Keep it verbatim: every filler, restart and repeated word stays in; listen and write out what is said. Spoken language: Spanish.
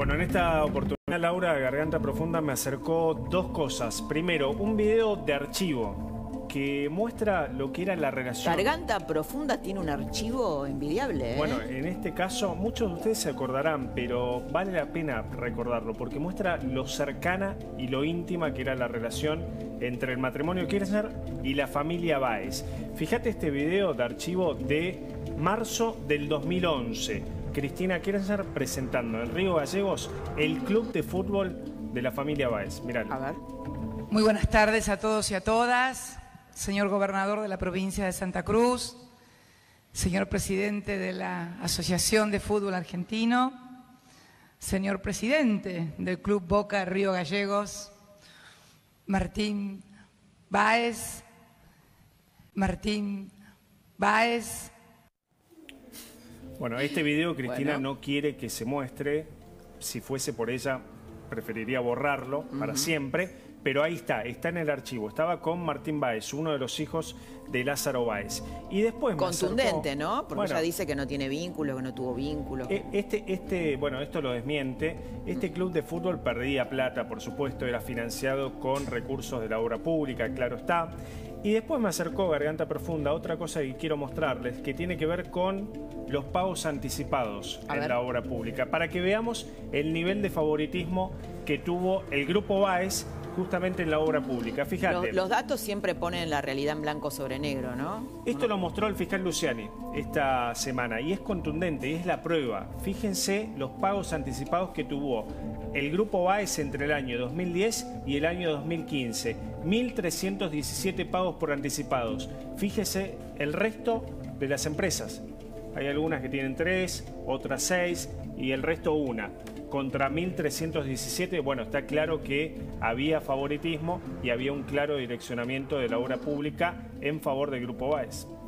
Bueno, en esta oportunidad Laura Garganta Profunda me acercó dos cosas. Primero, un video de archivo que muestra lo que era la relación. Garganta Profunda tiene un archivo envidiable, ¿eh? Bueno, en este caso, muchos de ustedes se acordarán, pero vale la pena recordarlo porque muestra lo cercana y lo íntima que era la relación entre el matrimonio Kirchner y la familia Báez. Fíjate este video de archivo de marzo del dos mil once. Cristina Kirchner presentando en Río Gallegos el club de fútbol de la familia Báez. Miralo. A ver. Muy buenas tardes a todos y a todas. Señor gobernador de la provincia de Santa Cruz, señor presidente de la Asociación de Fútbol Argentino, señor presidente del Club Boca Río Gallegos, Martín Báez, Martín Báez. Bueno, este video Cristina Bueno. no quiere que se muestre. Si fuese por ella, preferiría borrarlo uh-huh. para siempre. Pero ahí está, está en el archivo. Estaba con Martín Báez, uno de los hijos de Lázaro Báez. Y después me Contundente, acercó, ¿no? Porque bueno, ella dice que no tiene vínculo, que no tuvo vínculo. Este, este, bueno, esto lo desmiente. Este club de fútbol perdía plata, por supuesto, era financiado con recursos de la obra pública, claro está. Y después me acercó Garganta Profunda otra cosa que quiero mostrarles, que tiene que ver con los pagos anticipados A en ver. la obra pública, para que veamos el nivel de favoritismo que tuvo el Grupo Báez justamente en la obra pública. Fíjate. Los, los datos siempre ponen la realidad en blanco sobre negro, ¿no? Esto lo mostró el fiscal Luciani esta semana y es contundente y es la prueba. Fíjense los pagos anticipados que tuvo el Grupo Báez entre el año dos mil diez y el año dos mil quince. mil trescientos diecisiete pagos por anticipados. Fíjese el resto de las empresas. Hay algunas que tienen tres, otras seis y el resto una. Contra mil trescientos diecisiete, bueno, está claro que había favoritismo y había un claro direccionamiento de la obra pública en favor del Grupo Báez.